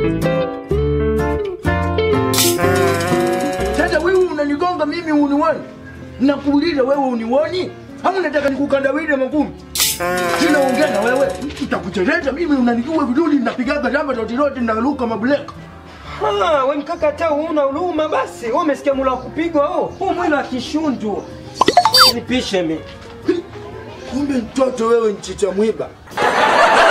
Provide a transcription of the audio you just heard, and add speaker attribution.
Speaker 1: Sasa wewe unanigonga mimi unioni? Nakuuliza wewe unioni? Hamu nataka nikukandawile Magumi. Sina ongea na wewe, nitakucheleza mimi unanijua vizuri ninapigaga jamba zote ninaruka mabuleka.
Speaker 2: Wewe mkaka hata una huruma basi. Wewe umesikia mula kupigwa wewe? Huu mwili wa kishundu. Nipishe mimi.
Speaker 1: Kumbe mtoto wewe nchicha mwiba.